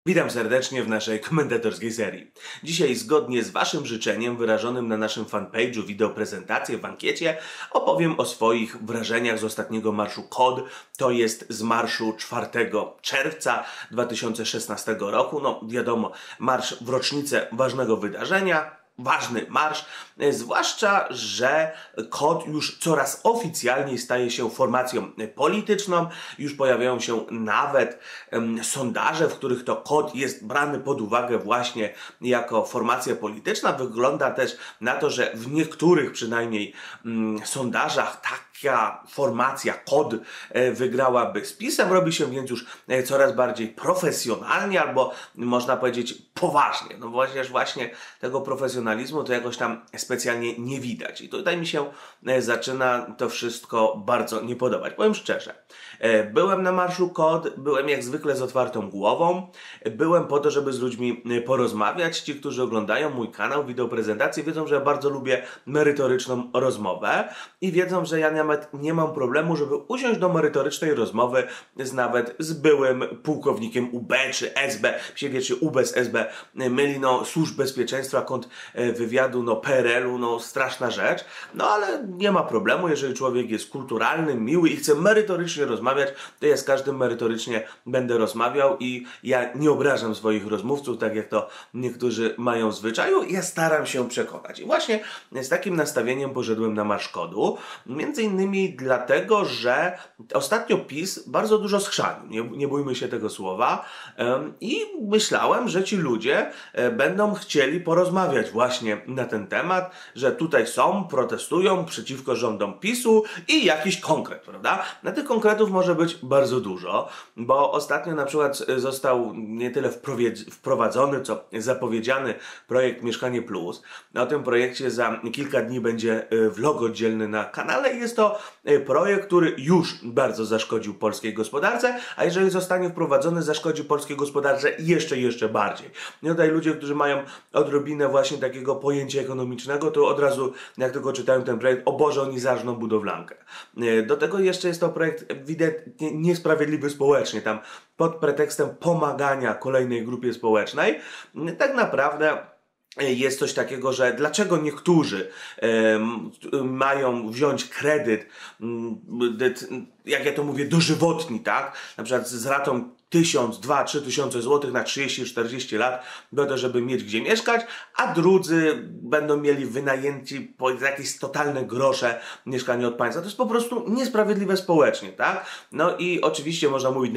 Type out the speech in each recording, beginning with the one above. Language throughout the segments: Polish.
Witam serdecznie w naszej komentatorskiej serii. Dzisiaj zgodnie z Waszym życzeniem wyrażonym na naszym fanpage'u wideoprezentację w ankiecie opowiem o swoich wrażeniach z ostatniego marszu KOD. To jest z marszu 4 czerwca 2016 roku. No wiadomo, marsz w rocznicę ważnego wydarzenia. Ważny marsz, zwłaszcza, że KOD już coraz oficjalniej staje się formacją polityczną. Już pojawiają się nawet sondaże, w których to KOD jest brany pod uwagę właśnie jako formacja polityczna. Wygląda też na to, że w niektórych przynajmniej sondażach taka formacja KOD wygrałaby z PiS-em. Robi się więc już coraz bardziej profesjonalnie, albo można powiedzieć poważnie. No właśnie tego profesjonalizmu to jakoś tam specjalnie nie widać. I tutaj mi się zaczyna to wszystko bardzo nie podobać. Powiem szczerze, byłem na marszu KOD, byłem jak zwykle z otwartą głową. Byłem po to, żeby z ludźmi porozmawiać. Ci, którzy oglądają mój kanał, wideoprezentacje, wiedzą, że ja bardzo lubię merytoryczną rozmowę i wiedzą, że ja nawet nie mam problemu, żeby usiąść do merytorycznej rozmowy nawet z byłym pułkownikiem UB czy SB. Się wiecie, UB z SB myli, no, służb bezpieczeństwa, wywiadu, no, PRL-u, no, straszna rzecz. No, ale nie ma problemu, jeżeli człowiek jest kulturalny, miły i chce merytorycznie rozmawiać, to ja z każdym merytorycznie będę rozmawiał i ja nie obrażam swoich rozmówców, tak jak to niektórzy mają w zwyczaju. Ja staram się przekonać. I właśnie z takim nastawieniem poszedłem na marsz KOD-u. Między innymi dlatego, że ostatnio PiS bardzo dużo schrzanił. Nie bójmy się tego słowa. I myślałem, że ci ludzie będą chcieli porozmawiać właśnie na ten temat, że tutaj są, protestują przeciwko rządom PiS-u i jakiś konkret, prawda? Na tych konkretów może być bardzo dużo, bo ostatnio na przykład został nie tyle wprowadzony, co zapowiedziany projekt Mieszkanie Plus. O tym projekcie za kilka dni będzie vlog oddzielny na kanale i jest to projekt, który już bardzo zaszkodził polskiej gospodarce, a jeżeli zostanie wprowadzony, zaszkodzi polskiej gospodarce jeszcze bardziej. I tutaj ludzie, którzy mają odrobinę właśnie takiego pojęcia ekonomicznego, to od razu, jak tylko czytają ten projekt, o Boże, oni zażną budowlankę. Do tego jeszcze jest to projekt ewidentnie niesprawiedliwy społecznie. Tam pod pretekstem pomagania kolejnej grupie społecznej tak naprawdę jest coś takiego, że dlaczego niektórzy mają wziąć kredyt, jak ja to mówię, dożywotni, tak? Na przykład z ratą 1000, 2, 3 tysiące złotych na 30-40 lat, po to, żeby mieć gdzie mieszkać, a drudzy będą mieli wynajęci po jakieś totalne grosze mieszkanie od państwa. To jest po prostu niesprawiedliwe społecznie, tak? No i oczywiście można mówić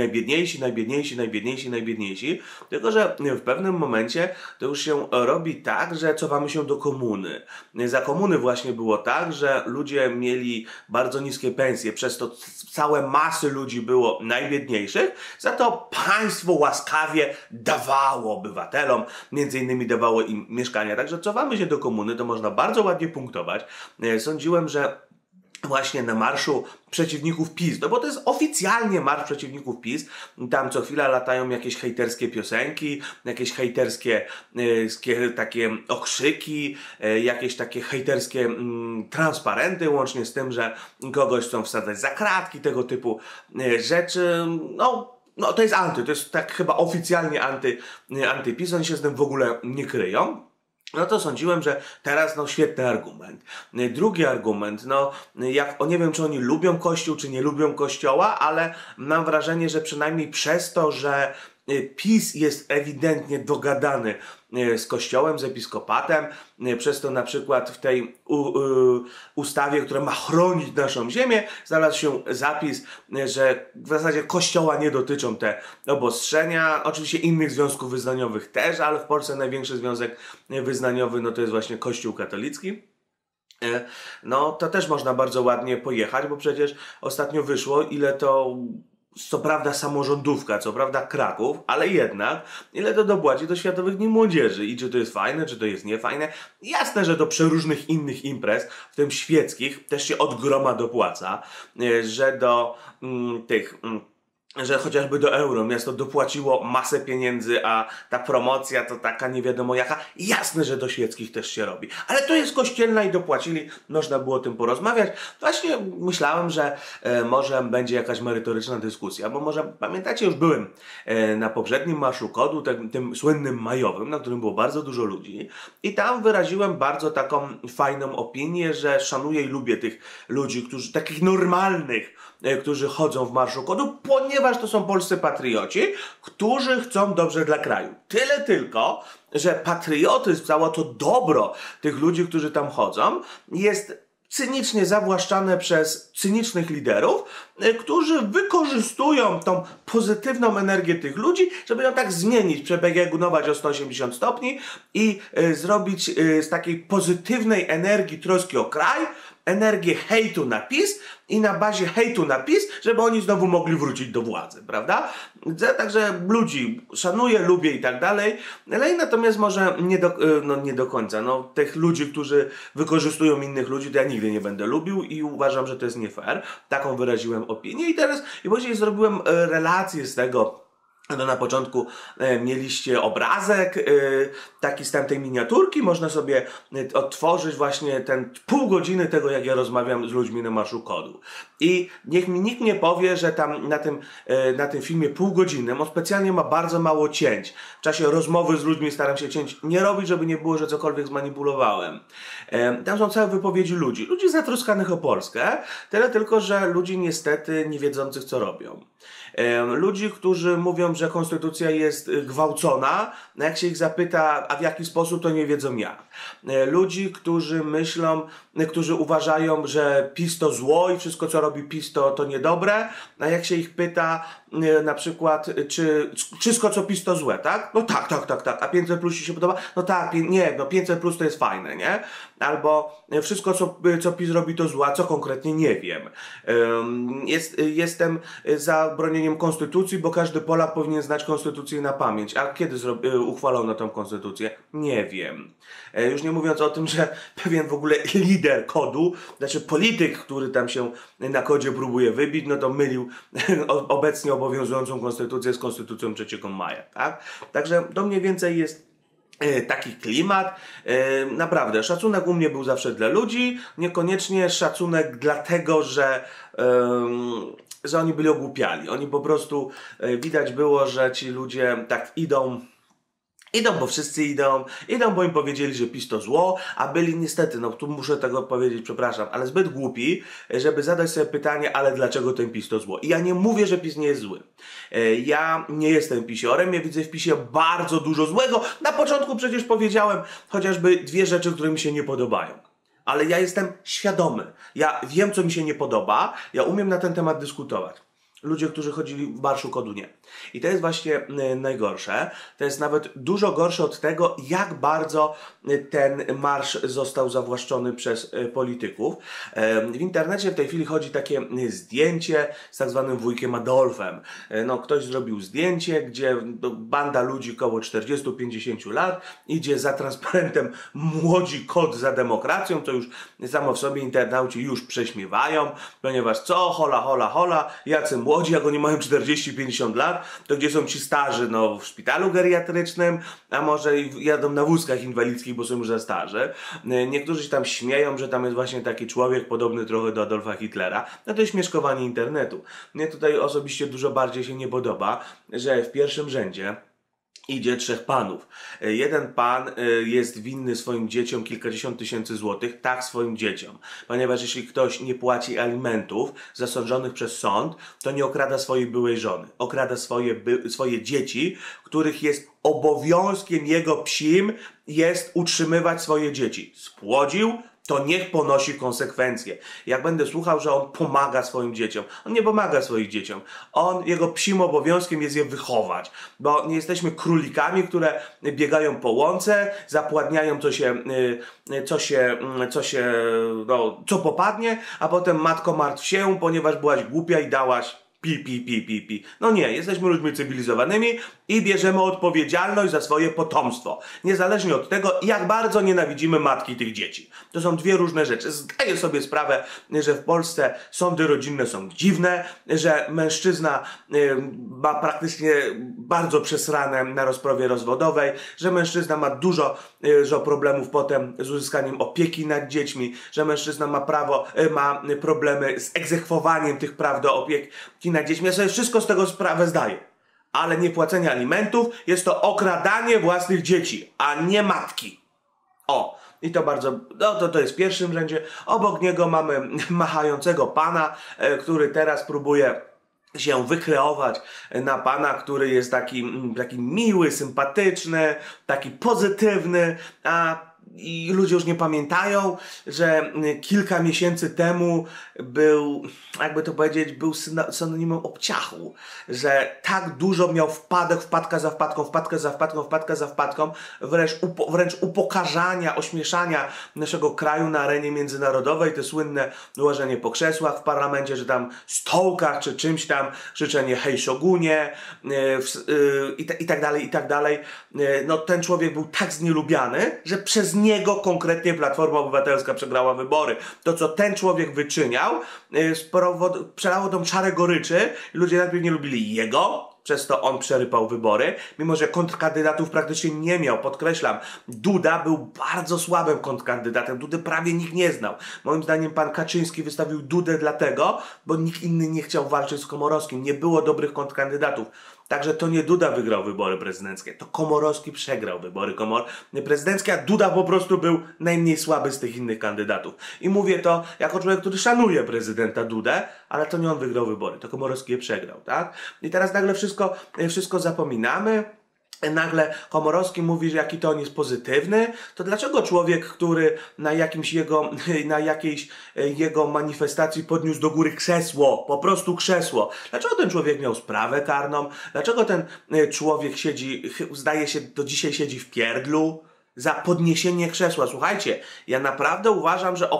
najbiedniejsi, tylko że w pewnym momencie to już się robi tak, że cofamy się do komuny. Za komuny właśnie było tak, że ludzie mieli bardzo niskie pensje, przez to całe masy ludzi było najbiedniejszych, za to państwo łaskawie dawało obywatelom, między innymi dawało im mieszkania. Także cofamy się do komuny, to można bardzo ładnie punktować. Sądziłem, że właśnie na marszu przeciwników PiS, no bo to jest oficjalnie marsz przeciwników PiS, tam co chwila latają jakieś hejterskie piosenki, jakieś hejterskie takie okrzyki, jakieś takie hejterskie transparenty, łącznie z tym, że kogoś chcą wsadzać za kratki, tego typu rzeczy. No to jest to jest tak chyba oficjalnie anty-PiS, oni się z tym w ogóle nie kryją. No to sądziłem, że teraz, świetny argument. Drugi argument, nie wiem, czy oni lubią Kościół, czy nie lubią Kościoła, ale mam wrażenie, że przynajmniej przez to, że PiS jest ewidentnie dogadany z Kościołem, z Episkopatem, przez to na przykład w tej ustawie, która ma chronić naszą ziemię, znalazł się zapis, że w zasadzie Kościoła nie dotyczą te obostrzenia. Oczywiście innych związków wyznaniowych też, ale w Polsce największy związek wyznaniowy to jest właśnie Kościół katolicki. No to też można bardzo ładnie pojechać, bo przecież ostatnio wyszło, ile to co prawda samorządówka, co prawda Kraków, ale jednak ile to dopłaci do Światowych Dni Młodzieży i czy to jest fajne, czy to jest niefajne. Jasne, że do przeróżnych innych imprez, w tym świeckich, też się od groma dopłaca, że do tych że chociażby do euro miasto dopłaciło masę pieniędzy, a ta promocja to taka nie wiadomo jaka. Jasne, że do świeckich też się robi. Ale to jest kościelna i dopłacili, można było o tym porozmawiać. Właśnie myślałem, że może będzie jakaś merytoryczna dyskusja, bo może pamiętacie, już byłem na poprzednim Marszu Kodu, tym słynnym majowym, na którym było bardzo dużo ludzi i tam wyraziłem bardzo taką fajną opinię, że szanuję i lubię tych ludzi, którzy takich normalnych, którzy chodzą w Marszu Kodu, ponieważ to są polscy patrioci, którzy chcą dobrze dla kraju. Tyle tylko, że patriotyzm, całe to dobro tych ludzi, którzy tam chodzą, jest cynicznie zawłaszczane przez cynicznych liderów, którzy wykorzystują tą pozytywną energię tych ludzi, żeby ją tak zmienić, przebiegunować o 180 stopni i zrobić z takiej pozytywnej energii troski o kraj energię hejtu na PiS i na bazie hejtu na PiS, żeby oni znowu mogli wrócić do władzy, prawda? Także ludzi szanuję, lubię i tak dalej, ale natomiast może nie do końca. No, tych ludzi, którzy wykorzystują innych ludzi, to ja nigdy nie będę lubił i uważam, że to jest nie fair. Taką wyraziłem opinię i później zrobiłem relację z tego. No na początku mieliście obrazek, taki z tamtej miniaturki, można sobie odtworzyć właśnie ten pół godziny tego, jak ja rozmawiam z ludźmi na Marszu Kodu. I niech mi nikt nie powie, że tam na tym filmie pół godziny, on specjalnie ma bardzo mało cięć. W czasie rozmowy z ludźmi staram się cięć nie robić, żeby nie było, że cokolwiek zmanipulowałem. Tam są całe wypowiedzi ludzi zatroskanych o Polskę, tyle tylko, że ludzi niestety nie wiedzących, co robią. Ludzi, którzy mówią, że konstytucja jest gwałcona, no jak się ich zapyta, a w jaki sposób, to nie wiedzą jak. Ludzi, którzy myślą, którzy uważają, że PiS to zło i wszystko, co robi PiS, to niedobre, a jak się ich pyta na przykład, czy wszystko, co PiS, to złe, tak? No tak, a 500 plus ci się podoba? No tak, 500 plus to jest fajne, nie? Albo wszystko, co PiS robi, to złe, a co konkretnie, nie wiem. Jestem za bronieniem konstytucji, bo każdy Polak powinien znać konstytucję na pamięć. A kiedy uchwalono tą konstytucję? Nie wiem. Już nie mówiąc o tym, że pewien w ogóle lider kodu, znaczy polityk, który tam się na kodzie próbuje wybić, no to mylił obecnie obowiązującą konstytucję z konstytucją 3 maja, tak? Także to mniej więcej jest taki klimat. Naprawdę, szacunek u mnie był zawsze dla ludzi, niekoniecznie szacunek dlatego, że oni byli ogłupiali. Oni po prostu, widać było, że ci ludzie tak idą, bo wszyscy idą, bo im powiedzieli, że PiS to zło, a byli niestety, no tu muszę tego powiedzieć, przepraszam, ale zbyt głupi, żeby zadać sobie pytanie, ale dlaczego ten PiS to zło? I ja nie mówię, że PiS nie jest zły. Ja nie jestem pisiorem, ja widzę w PiSie bardzo dużo złego. Na początku przecież powiedziałem chociażby 2 rzeczy, które mi się nie podobają. Ale ja jestem świadomy. Ja wiem, co mi się nie podoba, ja umiem na ten temat dyskutować. Ludzie, którzy chodzili w Marszu Kodu, nie. I to jest właśnie najgorsze. To jest nawet dużo gorsze od tego, jak bardzo ten marsz został zawłaszczony przez polityków. W internecie w tej chwili chodzi takie zdjęcie z tak zwanym wujkiem Adolfem. No, ktoś zrobił zdjęcie, gdzie banda ludzi koło 40-50 lat idzie za transparentem Młodzi Kod za demokracją, to już samo w sobie internauci już prześmiewają, ponieważ co? Hola, jacy młodzi, jak oni mają 40-50 lat, to gdzie są ci starzy? No w szpitalu geriatrycznym, a może jadą na wózkach inwalidzkich, bo są już za starzy. Niektórzy się tam śmieją, że tam jest właśnie taki człowiek podobny trochę do Adolfa Hitlera. No to jest śmieszkowanie internetu. Mnie tutaj osobiście dużo bardziej się nie podoba, że w pierwszym rzędzie idzie 3 panów. Jeden pan jest winny swoim dzieciom kilkadziesiąt tysięcy złotych, tak, swoim dzieciom. Ponieważ jeśli ktoś nie płaci alimentów zasądzonych przez sąd, to nie okrada swojej byłej żony. Okrada swoje dzieci, których jest obowiązkiem jego psim jest utrzymywać swoje dzieci. Spłodził, to niech ponosi konsekwencje. Jak będę słuchał, że on pomaga swoim dzieciom. On nie pomaga swoim dzieciom. Jego psim obowiązkiem jest je wychować. Bo nie jesteśmy królikami, które biegają po łące, zapładniają co popadnie, a potem matko martw się, ponieważ byłaś głupia i dałaś pi. No nie, jesteśmy ludźmi cywilizowanymi i bierzemy odpowiedzialność za swoje potomstwo. Niezależnie od tego, jak bardzo nienawidzimy matki tych dzieci. To są dwie różne rzeczy. Zdaję sobie sprawę, że w Polsce sądy rodzinne są dziwne, że mężczyzna ma praktycznie bardzo przesrane na rozprawie rozwodowej, że mężczyzna ma dużo problemów potem z uzyskaniem opieki nad dziećmi, że mężczyzna ma problemy z egzekwowaniem tych praw do opieki nad dziećmi. Ja sobie wszystko z tego sprawę zdaję. Ale niepłacenie alimentów jest to okradanie własnych dzieci, a nie matki. O, i to bardzo, no to jest w pierwszym rzędzie. Obok niego mamy machającego pana, który teraz próbuje się wykreować na pana, który jest taki miły, sympatyczny, taki pozytywny, i ludzie już nie pamiętają, że kilka miesięcy temu był, jakby to powiedzieć, był synonimem obciachu, że tak dużo miał wpadka za wpadką, wręcz upokarzania, ośmieszania naszego kraju na arenie międzynarodowej, te słynne łożenie po krzesłach w parlamencie, że tam stołkach, czy czymś tam, krzyczenie hej szogunie, i tak dalej. No ten człowiek był tak znielubiany, że przez niego konkretnie Platforma Obywatelska przegrała wybory. To, co ten człowiek wyczyniał, przelało tą czarę goryczy. Ludzie najpierw nie lubili jego, przez to on przerypał wybory, mimo że kontrkandydatów praktycznie nie miał. Podkreślam, Duda był bardzo słabym kontrkandydatem. Dudę prawie nikt nie znał. Moim zdaniem pan Kaczyński wystawił Dudę dlatego, bo nikt inny nie chciał walczyć z Komorowskim. Nie było dobrych kontrkandydatów. Także to nie Duda wygrał wybory prezydenckie, to Komorowski przegrał wybory prezydenckie, a Duda po prostu był najmniej słaby z tych innych kandydatów. I mówię to jako człowiek, który szanuje prezydenta Dudę, ale to nie on wygrał wybory, to Komorowski je przegrał, tak? I teraz nagle wszystko zapominamy. Nagle Komorowski mówi, że jaki to on jest pozytywny, to dlaczego człowiek, który na jakiejś jego manifestacji podniósł do góry krzesło, po prostu krzesło, dlaczego ten człowiek miał sprawę karną, dlaczego ten człowiek zdaje się, do dzisiaj siedzi w pierdlu za podniesienie krzesła? Słuchajcie, ja naprawdę uważam, że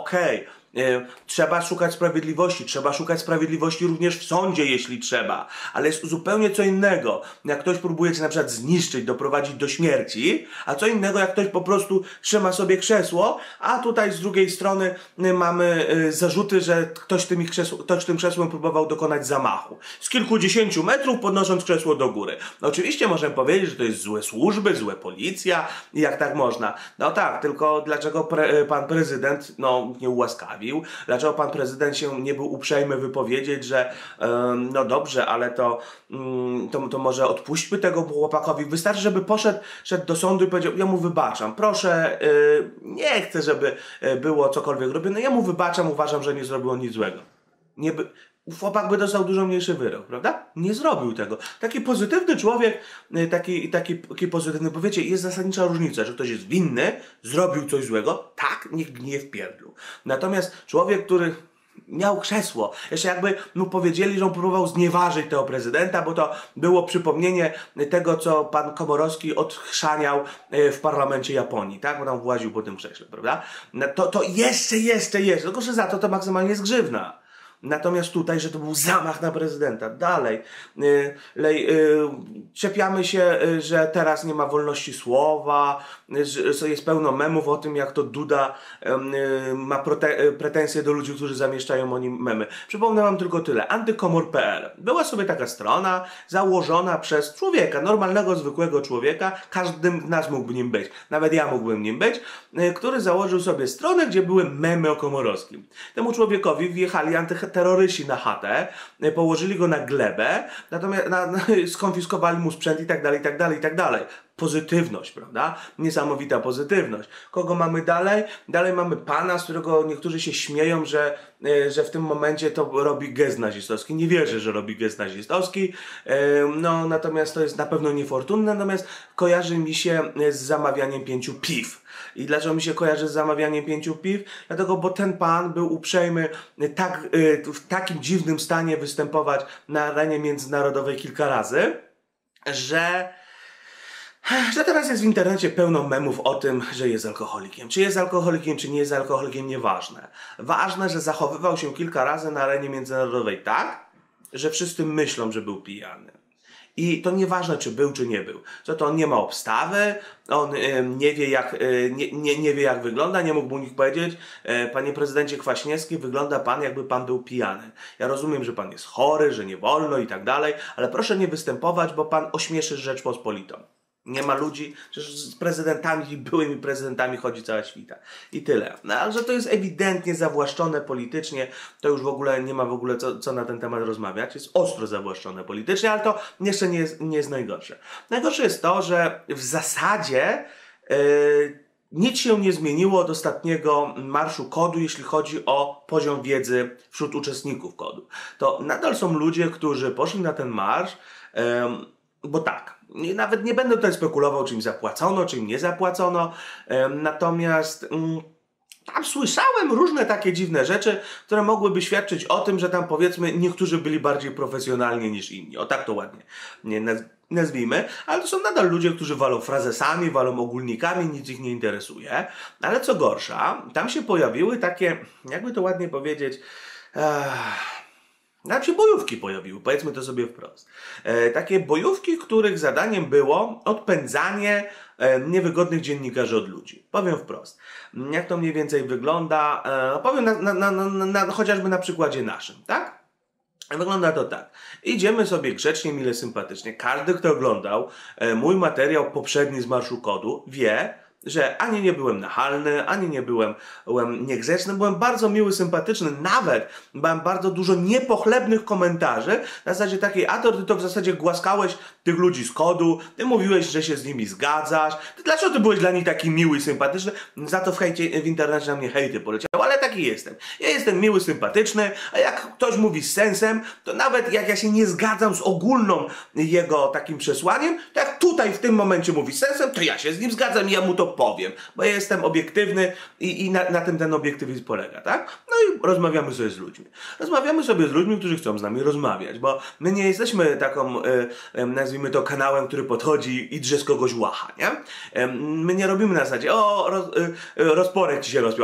trzeba szukać sprawiedliwości również w sądzie, jeśli trzeba, ale jest zupełnie co innego, jak ktoś próbuje cię na przykład zniszczyć, doprowadzić do śmierci, a co innego, jak ktoś po prostu trzyma sobie krzesło, a tutaj z drugiej strony mamy zarzuty, że ktoś tym krzesłem próbował dokonać zamachu. Z kilkudziesięciu metrów podnosząc krzesło do góry. No, oczywiście możemy powiedzieć, że to jest złe służby, złe policja i jak tak można. No tak, tylko dlaczego pan prezydent nie ułaskawił? Dlaczego pan prezydent się nie był uprzejmy wypowiedzieć, że no dobrze, ale to może odpuśćmy tego chłopakowi. Wystarczy, żeby szedł do sądu i powiedział, ja mu wybaczam, proszę, nie chcę, żeby było cokolwiek robione, ja mu wybaczam, uważam, że nie zrobił nic złego. Chłopak by dostał dużo mniejszy wyrok, prawda? Nie zrobił tego. Taki pozytywny człowiek, taki pozytywny, bo wiecie, jest zasadnicza różnica, że ktoś jest winny, zrobił coś złego, tak, niech gnije w pierdlu. Natomiast człowiek, który miał krzesło, jeszcze jakby mu powiedzieli, że on próbował znieważyć tego prezydenta, bo to było przypomnienie tego, co pan Komorowski odchrzaniał w parlamencie Japonii, tak? Bo tam właził po tym krześle, prawda? To jeszcze, tylko że za to maksymalnie jest grzywna. Natomiast tutaj, że to był zamach na prezydenta. Dalej. Czepiamy się, że teraz nie ma wolności słowa, że jest pełno memów o tym, jak to Duda ma pretensje do ludzi, którzy zamieszczają o nim memy. Przypomnę wam tylko tyle. Antykomor.pl. Była sobie taka strona założona przez człowieka, normalnego, zwykłego człowieka. Każdy z nas mógłby nim być. Nawet ja mógłbym nim być. Który założył sobie stronę, gdzie były memy o Komorowskim. Temu człowiekowi wjechali terroryści na chatę, położyli go na glebę, natomiast skonfiskowali mu sprzęt i tak dalej. Pozytywność, prawda? Niesamowita pozytywność. Kogo mamy dalej? Dalej mamy pana, z którego niektórzy się śmieją, że w tym momencie to robi gest nazistowski. Nie wierzę, że robi gest nazistowski. Natomiast to jest na pewno niefortunne, natomiast kojarzy mi się z zamawianiem 5 piw. I dlaczego mi się kojarzy z zamawianiem 5 piw? Dlatego, bo ten pan był uprzejmy w takim dziwnym stanie występować na arenie międzynarodowej kilka razy, że teraz jest w internecie pełno memów o tym, że jest alkoholikiem. Czy jest alkoholikiem, czy nie jest alkoholikiem, nieważne. Ważne, że zachowywał się kilka razy na arenie międzynarodowej tak, że wszyscy myślą, że był pijany. I to nieważne, czy był, czy nie był. Co to on nie ma obstawy, on nie wie nie wie jak wygląda, nie mógł mu nikt powiedzieć, panie prezydencie Kwaśniewski, wygląda pan jakby pan był pijany. Ja rozumiem, że pan jest chory, że nie wolno i tak dalej, ale proszę nie występować, bo pan ośmieszy Rzeczpospolitą. Nie ma ludzi, przecież z prezydentami i byłymi prezydentami chodzi cała świta. I tyle. No, ale że to jest ewidentnie zawłaszczone politycznie, to już w ogóle nie ma w ogóle co na ten temat rozmawiać. Jest ostro zawłaszczone politycznie, ale to jeszcze nie jest najgorsze. Najgorsze jest to, że w zasadzie nic się nie zmieniło od ostatniego Marszu KOD-u, jeśli chodzi o poziom wiedzy wśród uczestników KOD-u. To nadal są ludzie, którzy poszli na ten marsz, bo tak, nawet nie będę tutaj spekulował, czy im zapłacono, czy im nie zapłacono, natomiast tam słyszałem różne takie dziwne rzeczy, które mogłyby świadczyć o tym, że tam powiedzmy niektórzy byli bardziej profesjonalni niż inni. O tak to ładnie nazwijmy, ale to są nadal ludzie, którzy walą frazesami, walą ogólnikami, nic ich nie interesuje. Ale co gorsza, tam się pojawiły takie, jakby to ładnie powiedzieć, tam się bojówki pojawiły, powiedzmy to sobie wprost. Takie bojówki, których zadaniem było odpędzanie niewygodnych dziennikarzy od ludzi. Powiem wprost. Jak to mniej więcej wygląda? Powiem chociażby na przykładzie naszym, tak? Wygląda to tak. Idziemy sobie grzecznie, mile, sympatycznie. Każdy, kto oglądał mój materiał poprzedni z Marszu KOD-u, wie, że ani nie byłem nachalny, ani nie byłem niegrzeczny, byłem bardzo miły, sympatyczny, nawet mam bardzo dużo niepochlebnych komentarzy na zasadzie takiej, ty to w zasadzie głaskałeś tych ludzi z KOD-u, ty mówiłeś, że się z nimi zgadzasz, dlaczego ty byłeś dla nich taki miły i sympatyczny? Za to w internecie na mnie hejty poleciały, ale taki jestem. Ja jestem miły, sympatyczny, a jak ktoś mówi z sensem, to nawet jak ja się nie zgadzam z ogólną jego takim przesłaniem, to jak tutaj w tym momencie mówi z sensem, to ja się z nim zgadzam i ja mu to powiem, bo ja jestem obiektywny i na tym ten obiektywizm polega, tak? No i rozmawiamy sobie z ludźmi. Rozmawiamy sobie z ludźmi, którzy chcą z nami rozmawiać, bo my nie jesteśmy taką, nazwijmy to, kanałem, który podchodzi i drze z kogoś łacha, nie? My nie robimy na zasadzie, rozporek ci się rozpiął,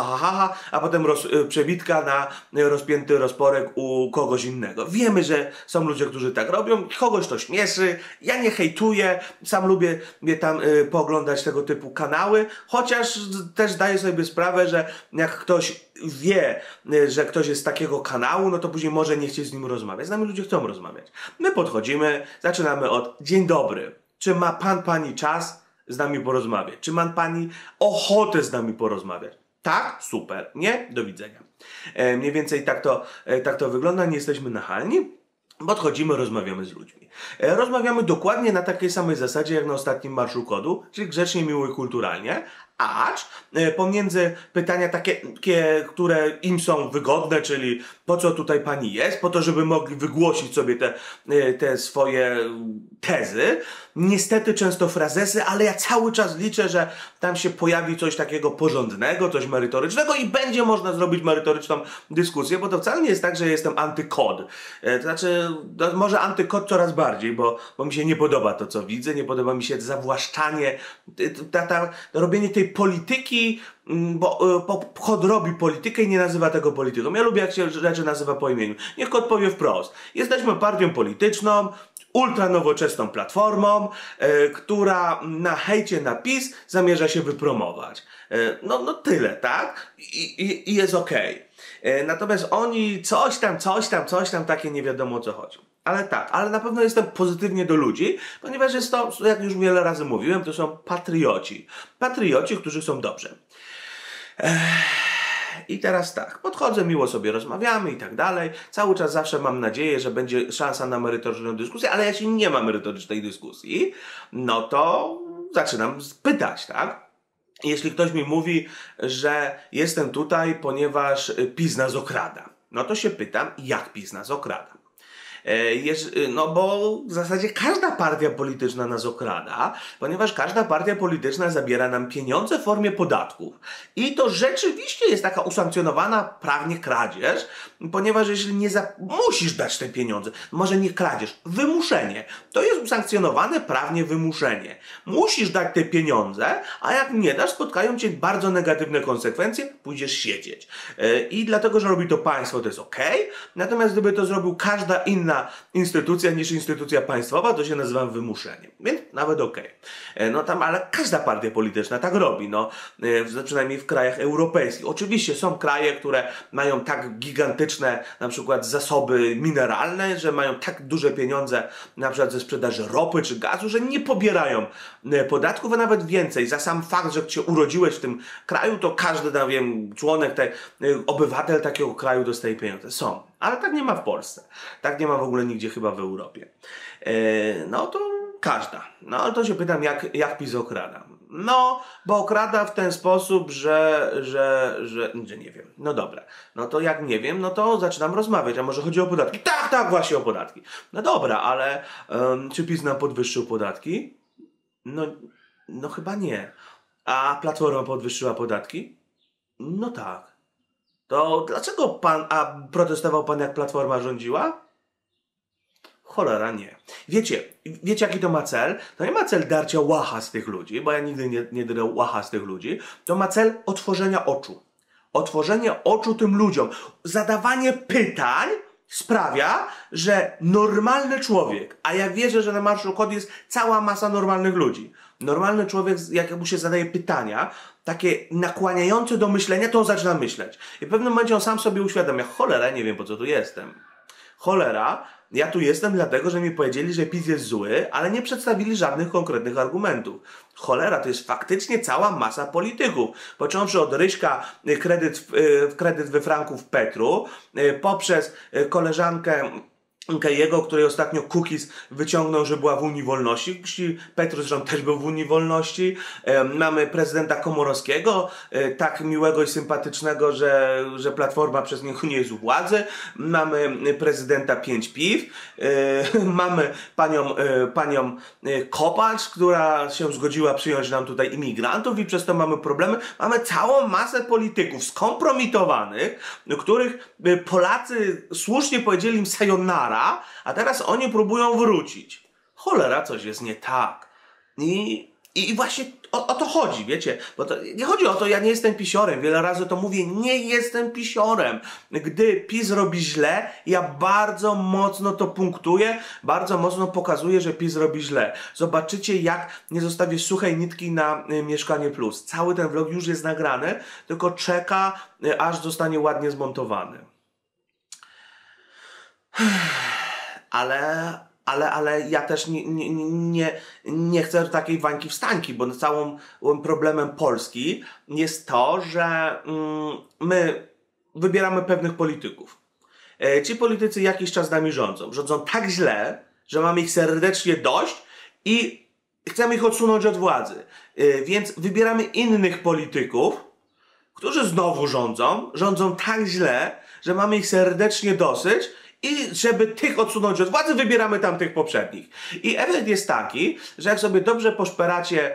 a potem przebitka na rozpięty rozporek u kogoś innego. Wiemy, że są ludzie, którzy tak robią, kogoś to śmieszy, ja nie hejtuję, sam lubię tam pooglądać tego typu kanały, chociaż też daję sobie sprawę, że jak ktoś wie, że ktoś jest z takiego kanału, no to później może nie chcieć z nim rozmawiać. Z nami ludzie chcą rozmawiać. My podchodzimy, zaczynamy od dzień dobry. Czy ma pan, pani czas z nami porozmawiać? Czy ma pani ochotę z nami porozmawiać? Tak? Super. Nie? Do widzenia. Mniej więcej tak to wygląda. Nie jesteśmy nachalni. Podchodzimy, rozmawiamy z ludźmi. Rozmawiamy dokładnie na takiej samej zasadzie jak na ostatnim Marszu KOD-u, czyli grzecznie, miło i kulturalnie, acz pomiędzy pytania takie, które im są wygodne, czyli po co tutaj pani jest, po to, żeby mogli wygłosić sobie te swoje tezy. Niestety często frazesy, ale ja cały czas liczę, że tam się pojawi coś takiego porządnego, coś merytorycznego i będzie można zrobić merytoryczną dyskusję, bo to wcale nie jest tak, że jestem anty-KOD. To znaczy, może anty-KOD coraz bardziej, bo mi się nie podoba to, co widzę, nie podoba mi się zawłaszczanie, robienie tej polityki, bo KOD robi politykę i nie nazywa tego polityką. Ja lubię, jak się rzeczy nazywa po imieniu. Niech KOD powie wprost. Jesteśmy partią polityczną, ultranowoczesną platformą, która na hejcie na PiS zamierza się wypromować. No tyle, tak? I jest okej. Natomiast oni coś tam, takie nie wiadomo o co chodzi. Ale tak, ale na pewno jestem pozytywnie do ludzi, ponieważ jest to, jak już wiele razy mówiłem, to są patrioci. Patrioci, którzy są dobrzy. I teraz tak, podchodzę, miło sobie rozmawiamy i tak dalej. Cały czas zawsze mam nadzieję, że będzie szansa na merytoryczną dyskusję, ale jeśli nie ma merytorycznej dyskusji, no to zaczynam pytać, tak? Jeśli ktoś mi mówi, że jestem tutaj, ponieważ PiS nas okrada, no to się pytam, jak PiS nas okrada? No bo w zasadzie każda partia polityczna nas okrada, ponieważ każda partia polityczna zabiera nam pieniądze w formie podatków. I to rzeczywiście jest taka usankcjonowana prawnie kradzież, ponieważ jeśli musisz dać te pieniądze, może nie kradzież, wymuszenie. To jest usankcjonowane prawnie wymuszenie. Musisz dać te pieniądze, a jak nie dasz, spotkają cię bardzo negatywne konsekwencje, pójdziesz siedzieć. I dlatego, że robi to państwo, to jest okej. Natomiast gdyby to zrobił każda inna inna instytucja niż instytucja państwowa, to się nazywa wymuszeniem. Więc nawet okej. No tam, ale każda partia polityczna tak robi, no. Przynajmniej w krajach europejskich. Oczywiście są kraje, które mają tak gigantyczne na przykład zasoby mineralne, że mają tak duże pieniądze na przykład ze sprzedaży ropy czy gazu, że nie pobierają podatków, a nawet więcej. Za sam fakt, że się urodziłeś w tym kraju, to każdy, no wiem, członek, obywatel takiego kraju dostaje pieniądze. Są. Ale tak nie ma w Polsce. Tak nie ma w ogóle nigdzie chyba w Europie. No to każda. No ale to się pytam, jak PiS okrada. No, bo okrada w ten sposób, że nie wiem. No dobra. No to jak nie wiem, no to zaczynam rozmawiać. A może chodzi o podatki? Tak, właśnie o podatki. No dobra, ale czy PiS nam podwyższył podatki? No chyba nie. A Platforma podwyższyła podatki? No tak. To dlaczego protestował pan, jak Platforma rządziła? Cholera nie. Wiecie jaki to ma cel? To nie ma cel darcia łacha z tych ludzi, bo ja nigdy nie drę łacha z tych ludzi. To ma cel otworzenia oczu. Otworzenie oczu tym ludziom. Zadawanie pytań sprawia, że normalny człowiek, a ja wierzę, że na Marszu KOD jest cała masa normalnych ludzi. Normalny człowiek, jak mu się zadaje pytania, takie nakłaniające do myślenia, to on zaczyna myśleć. I w pewnym momencie on sam sobie uświadamia, cholera, nie wiem po co tu jestem. Cholera, ja tu jestem dlatego, że mi powiedzieli, że PiS jest zły, ale nie przedstawili żadnych konkretnych argumentów. Cholera, to jest faktycznie cała masa polityków. Począwszy od Ryśka, kredyt we franku w Petru, poprzez koleżankę jego, której ostatnio Kukiz wyciągnął, że była w Unii Wolności. Petrus zresztą też był w Unii Wolności. Mamy prezydenta Komorowskiego, tak miłego i sympatycznego, że Platforma przez niego nie jest u władzy. Mamy prezydenta 5 piw. Mamy panią Kopacz, która się zgodziła przyjąć nam tutaj imigrantów i przez to mamy problemy. Mamy całą masę polityków skompromitowanych, do których Polacy słusznie powiedzieli im sayonara, a teraz oni próbują wrócić. Cholera, coś jest nie tak. I właśnie o to chodzi, wiecie? Bo to nie chodzi o to, ja nie jestem pisiorem. Wiele razy to mówię, nie jestem pisiorem. Gdy PiS robi źle, ja bardzo mocno to punktuję, bardzo mocno pokazuję, że PiS robi źle. Zobaczycie, jak nie zostawię suchej nitki na Mieszkanie Plus. Cały ten vlog już jest nagrany, tylko czeka, aż zostanie ładnie zmontowany. Ale ja też nie chcę takiej wańki wstańki, bo całym problemem Polski jest to, że my wybieramy pewnych polityków. Ci politycy jakiś czas z nami rządzą. Rządzą tak źle, że mamy ich serdecznie dość i chcemy ich odsunąć od władzy. Więc wybieramy innych polityków, którzy znowu rządzą tak źle, że mamy ich serdecznie dosyć, i żeby tych odsunąć od władzy, wybieramy tamtych poprzednich. I efekt jest taki, że jak sobie dobrze poszperacie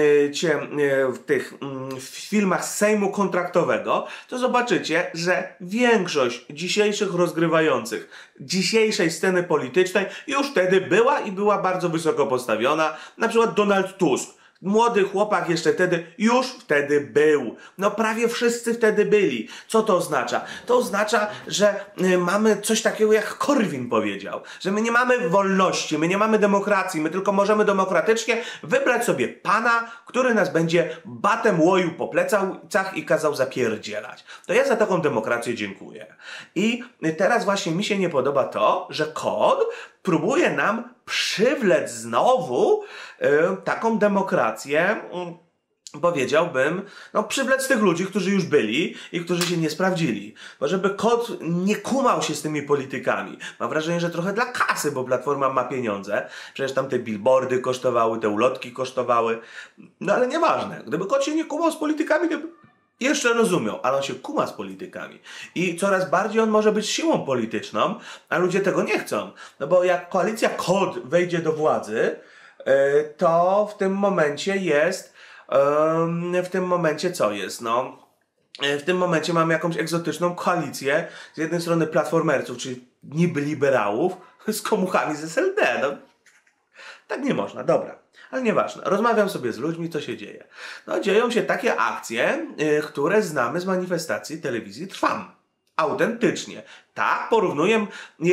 w filmach z Sejmu kontraktowego, to zobaczycie, że większość dzisiejszych rozgrywających dzisiejszej sceny politycznej już wtedy była bardzo wysoko postawiona. Na przykład Donald Tusk. Młody chłopak już wtedy był. No prawie wszyscy wtedy byli. Co to oznacza? To oznacza, że mamy coś takiego, jak Korwin powiedział. Że my nie mamy wolności, my nie mamy demokracji, my tylko możemy demokratycznie wybrać sobie pana, który nas będzie batem łoił po plecach i kazał zapierdzielać. To ja za taką demokrację dziękuję. I teraz właśnie mi się nie podoba to, że KOD próbuje nam przywlec znowu taką demokrację, powiedziałbym, przywlec tych ludzi, którzy już byli i którzy się nie sprawdzili. Bo żeby KOD nie kumał się z tymi politykami. Mam wrażenie, że trochę dla kasy, bo Platforma ma pieniądze. Przecież tam te billboardy kosztowały, te ulotki kosztowały. No ale nieważne. Gdyby KOD się nie kumał z politykami, to jeszcze rozumiał, ale on się kuma z politykami. I coraz bardziej on może być siłą polityczną, a ludzie tego nie chcą. No bo jak koalicja KOD wejdzie do władzy, to w tym momencie jest... w tym momencie co jest? No, w tym momencie mamy jakąś egzotyczną koalicję z jednej strony platformerców, czyli niby liberałów, z komuchami z SLD. No, tak nie można, dobra. Ale nieważne. Rozmawiam sobie z ludźmi, co się dzieje. No, dzieją się takie akcje, które znamy z manifestacji telewizji Trwam. Autentycznie. Tak, porównuję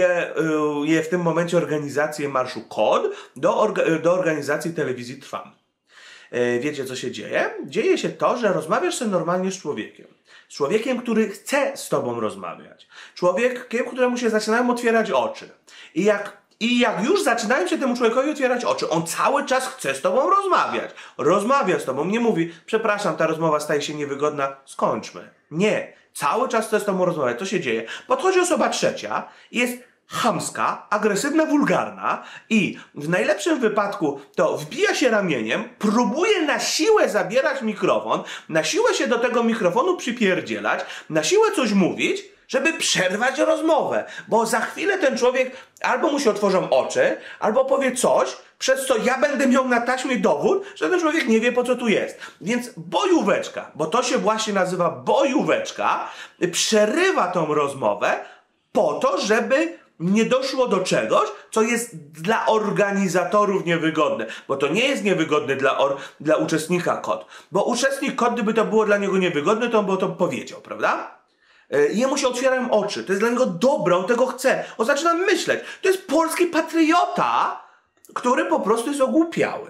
je w tym momencie organizację Marszu KOD do organizacji Telewizji Trwam. Wiecie, co się dzieje? Dzieje się to, że rozmawiasz sobie normalnie z człowiekiem. Z człowiekiem, który chce z tobą rozmawiać. Człowiekiem, któremu się zaczynają otwierać oczy. I jak już zaczynają się temu człowiekowi otwierać oczy, on cały czas chce z tobą rozmawiać. Rozmawia z tobą, nie mówi, przepraszam, ta rozmowa staje się niewygodna, skończmy. Nie. Cały czas chce z tobą rozmawiać. Co się dzieje? Podchodzi osoba trzecia, jest chamska, agresywna, wulgarna i w najlepszym wypadku to wbija się ramieniem, próbuje na siłę zabierać mikrofon, na siłę się do tego mikrofonu przypierdzielać, na siłę coś mówić, żeby przerwać rozmowę, bo za chwilę ten człowiek albo mu się otworzą oczy, albo powie coś, przez co ja będę miał na taśmie dowód, że ten człowiek nie wie, po co tu jest. Więc bojóweczka, bo to się właśnie nazywa bojóweczka, przerywa tą rozmowę po to, żeby nie doszło do czegoś, co jest dla organizatorów niewygodne. Bo to nie jest niewygodne dla uczestnika KOD. Bo uczestnik KOD, gdyby to było dla niego niewygodne, to on by to powiedział, prawda? Jemu się otwierają oczy. To jest dla niego dobre, on tego chce. On zaczyna myśleć. To jest polski patriota, który po prostu jest ogłupiały.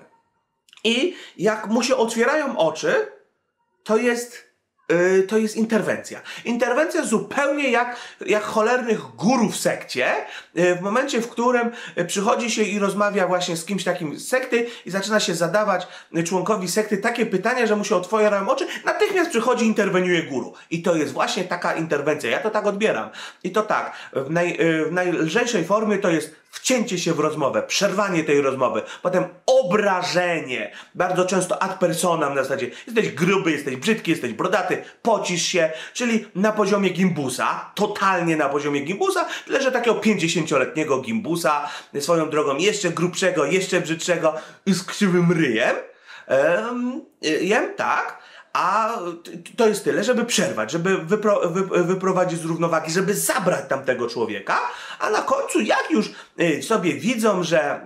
I jak mu się otwierają oczy, to jest interwencja. Interwencja zupełnie jak cholernych guru w sekcie, w momencie, w którym przychodzi się i rozmawia właśnie z kimś takim z sekty i zaczyna się zadawać członkowi sekty takie pytania, że mu się otwierają oczy, natychmiast przychodzi i interweniuje guru. I to jest właśnie taka interwencja. Ja to tak odbieram. I to tak, w najlżejszej formie to jest wcięcie się w rozmowę, przerwanie tej rozmowy, potem obrażenie, bardzo często ad personam na zasadzie jesteś gruby, jesteś brzydki, jesteś brodaty, pocisz się, czyli na poziomie gimbusa, totalnie na poziomie gimbusa, tyle że takiego 50-letniego gimbusa, swoją drogą jeszcze grubszego, jeszcze brzydszego i z krzywym ryjem, tak. A to jest tyle, żeby przerwać, żeby wyprowadzić z równowagi, żeby zabrać tamtego człowieka, a na końcu jak już sobie widzą, że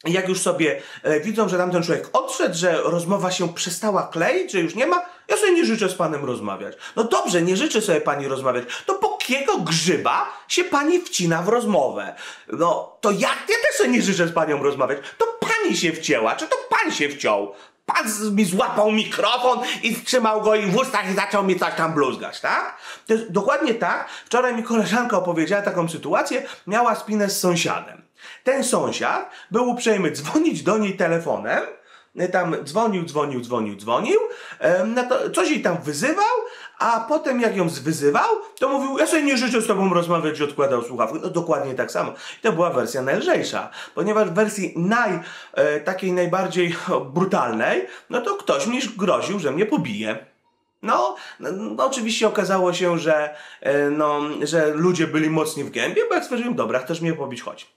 tamten człowiek odszedł, że rozmowa się przestała kleić, że już nie ma, ja sobie nie życzę z panem rozmawiać. No dobrze, nie życzę sobie pani rozmawiać. To po jakiego grzyba się pani wcina w rozmowę? No to ja też sobie nie życzę z panią rozmawiać. To pani się wcięła, czy to pan się wciął? Pan mi złapał mikrofon i trzymał go w ustach i zaczął mi coś tam bluzgać, tak? To jest dokładnie tak. Wczoraj mi koleżanka opowiedziała taką sytuację, miała spinę z sąsiadem. Ten sąsiad był uprzejmy dzwonić do niej telefonem, tam dzwonił, coś jej tam wyzywał, a potem jak ją zwyzywał, to mówił, ja sobie nie życzę z tobą rozmawiać i odkładał słuchawki. No dokładnie tak samo. I to była wersja najlżejsza, ponieważ w wersji takiej najbardziej brutalnej, no to ktoś mi groził, że mnie pobije. No, oczywiście okazało się, że ludzie byli mocni w gębie, bo jak stwierdziłem, dobra, chcesz mnie pobić, chodź.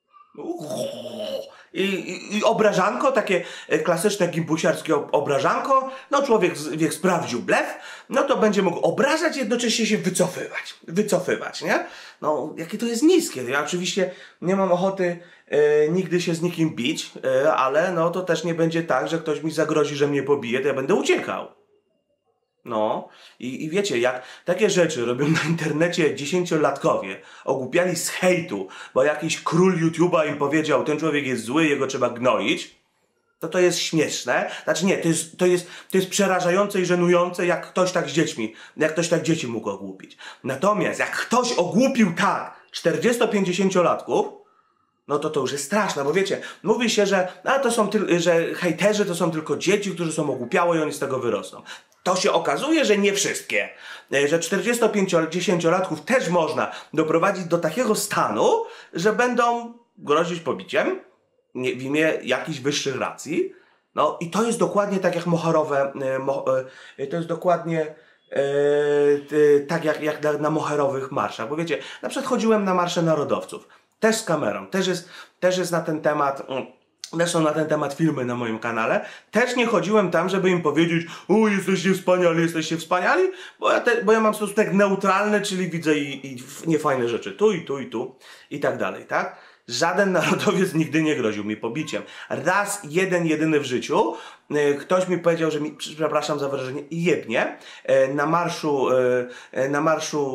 I obrażanko, takie klasyczne gimbusiarskie obrażanko, no człowiek sprawdził blef, no to będzie mógł obrażać, jednocześnie się wycofywać, nie? No, jakie to jest niskie. Ja oczywiście nie mam ochoty nigdy się z nikim bić, ale no to też nie będzie tak, że ktoś mi zagrozi, że mnie pobije, to ja będę uciekał. No i wiecie, jak takie rzeczy robią na internecie 10-latkowie, ogłupiali z hejtu, bo jakiś król YouTube'a im powiedział, ten człowiek jest zły, jego trzeba gnoić, to jest śmieszne. Znaczy nie, to jest przerażające i żenujące, jak ktoś tak dzieci mógł ogłupić. Natomiast jak ktoś ogłupił tak 40-50-latków, no to już jest straszne, bo wiecie, mówi się, że hejterzy to są tylko dzieci, którzy są ogłupiałe i oni z tego wyrosną. To się okazuje, że nie wszystkie. Że 40-50-latków też można doprowadzić do takiego stanu, że będą grozić pobiciem w imię jakichś wyższych racji. No i to jest dokładnie tak jak moherowe, to jest dokładnie tak jak na moherowych marszach. Bo wiecie, na przykład chodziłem na marsze narodowców, też z kamerą, też jest na ten temat... Też są na ten temat filmy na moim kanale. Też nie chodziłem tam, żeby im powiedzieć, o, jesteście wspaniali, bo ja mam stosunek neutralny, czyli widzę i niefajne rzeczy tu i tak dalej, tak? Żaden narodowiec nigdy nie groził mi pobiciem. Raz, jedyny w życiu, ktoś mi powiedział, że mi, przepraszam za wyrażenie, jebnie, na marszu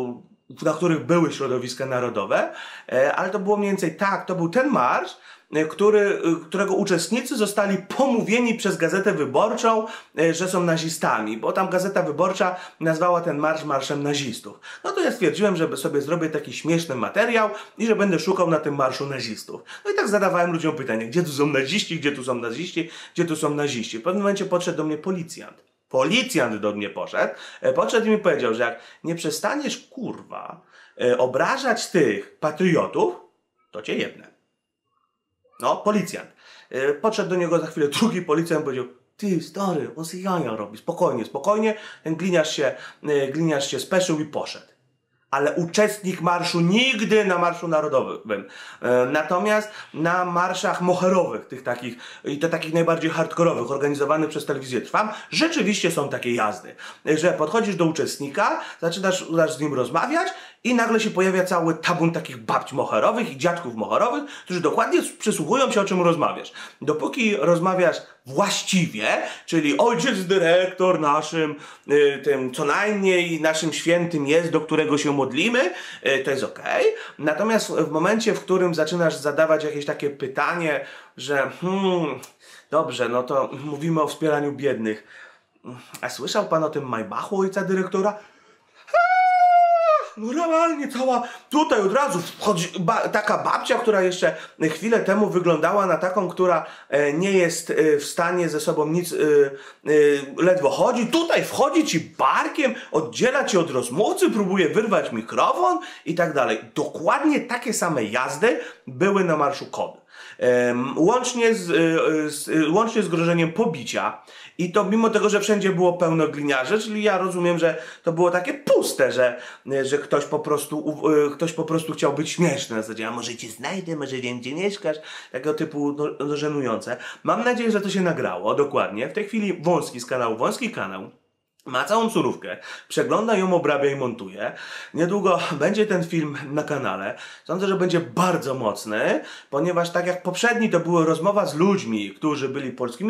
na których były środowiska narodowe, ale to było mniej więcej tak, to był ten marsz, którego uczestnicy zostali pomówieni przez Gazetę Wyborczą, że są nazistami, bo tam Gazeta Wyborcza nazwała ten marsz marszem nazistów. No to ja stwierdziłem, że sobie zrobię taki śmieszny materiał i że będę szukał na tym marszu nazistów. No i tak zadawałem ludziom pytanie, gdzie tu są naziści, gdzie tu są naziści, gdzie tu są naziści. W pewnym momencie podszedł do mnie policjant. Policjant do mnie podszedł i mi powiedział, że jak nie przestaniesz, kurwa, obrażać tych patriotów, to cię jebnę. No, policjant. Podszedł do niego za chwilę drugi policjant i powiedział: ty, stary, on sobie jaja robi, spokojnie, spokojnie. Ten gliniarz się speszył i poszedł. Ale uczestnik marszu nigdy na Marszu Narodowym. Natomiast na marszach moherowych, tych takich, i to takich najbardziej hardkorowych, organizowanych przez Telewizję Trwam, rzeczywiście są takie jazdy, że podchodzisz do uczestnika, zaczynasz z nim rozmawiać i nagle się pojawia cały tabun takich babci moherowych i dziadków moherowych, którzy dokładnie przysłuchują się, o czym rozmawiasz. Dopóki rozmawiasz właściwie, czyli ojciec dyrektor naszym, tym co najmniej naszym świętym jest, do którego się modlimy, to jest okej. Natomiast w momencie, w którym zaczynasz zadawać jakieś takie pytanie, że dobrze, no to mówimy o wspieraniu biednych. A słyszał pan o tym Maybachu ojca dyrektora? Normalnie cała, tutaj od razu wchodzi taka babcia, która jeszcze chwilę temu wyglądała na taką, która nie jest w stanie ze sobą nic, ledwo chodzi. Tutaj wchodzi ci barkiem, oddziela cię od rozmówcy, próbuje wyrwać mikrofon i tak dalej. Dokładnie takie same jazdy były na Marszu KOD. Łącznie z grożeniem pobicia. I to mimo tego, że wszędzie było pełno gliniarzy, czyli ja rozumiem, że to było takie puste, że ktoś po prostu chciał być śmieszny. Na zasadzie, a może cię znajdę, może wiem, gdzie mieszkasz. Takiego typu żenujące. Mam nadzieję, że to się nagrało, dokładnie. W tej chwili Wąski kanał ma całą surówkę, przegląda ją, obrabia i montuje. Niedługo będzie ten film na kanale. Sądzę, że będzie bardzo mocny, ponieważ tak jak poprzedni to była rozmowa z ludźmi, którzy byli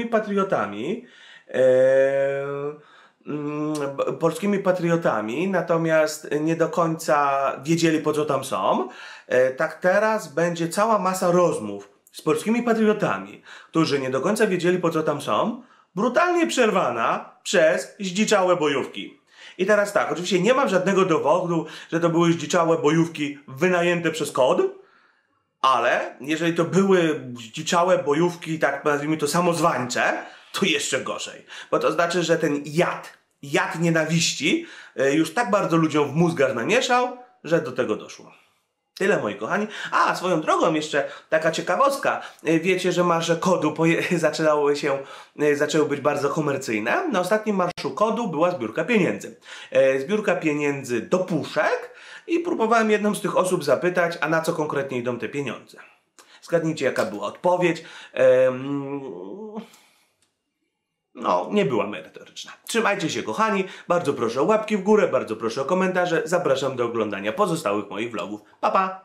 polskimi patriotami, natomiast nie do końca wiedzieli, po co tam są. Tak teraz będzie cała masa rozmów z polskimi patriotami, którzy nie do końca wiedzieli, po co tam są, brutalnie przerwana przez zdziczałe bojówki. I teraz tak, oczywiście nie mam żadnego dowodu, że to były zdziczałe bojówki wynajęte przez KOD, ale jeżeli to były zdziczałe bojówki, tak nazwijmy to samozwańcze, to jeszcze gorzej. Bo to znaczy, że ten jad nienawiści już tak bardzo ludziom w mózgach namieszał, że do tego doszło. Tyle, moi kochani. A, swoją drogą jeszcze taka ciekawostka. Wiecie, że marsze KOD-u zaczęły być bardzo komercyjne. Na ostatnim marszu KOD-u była zbiórka pieniędzy. Zbiórka pieniędzy do puszek i próbowałem jedną z tych osób zapytać, a na co konkretnie idą te pieniądze. Zgadnijcie, jaka była odpowiedź. No, nie była merytoryczna. Trzymajcie się, kochani. Bardzo proszę o łapki w górę, bardzo proszę o komentarze. Zapraszam do oglądania pozostałych moich vlogów. Pa, pa!